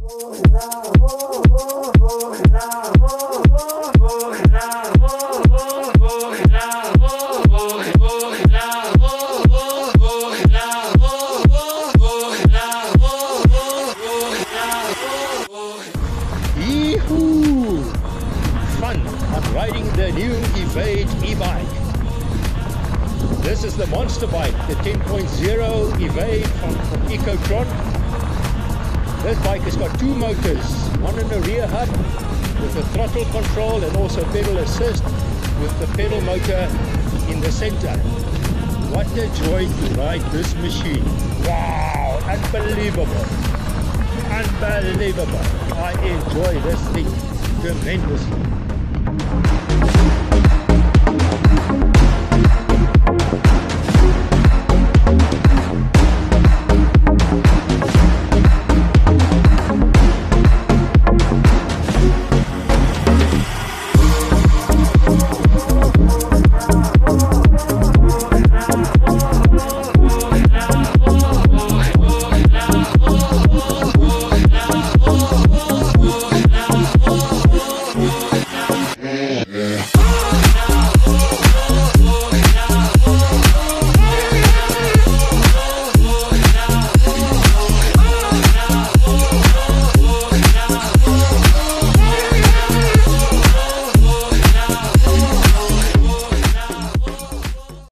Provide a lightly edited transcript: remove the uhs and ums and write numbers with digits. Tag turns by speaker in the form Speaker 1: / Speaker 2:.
Speaker 1: Yee-hoo! Fun on riding the new Evade e-bike. This is the monster bike, the 10.0 Evade from Ecotron. This bike has got two motors, one in the rear hub with the throttle control and also pedal assist with the pedal motor in the center. What a joy to ride this machine. Wow, unbelievable. Unbelievable. I enjoy this thing tremendously.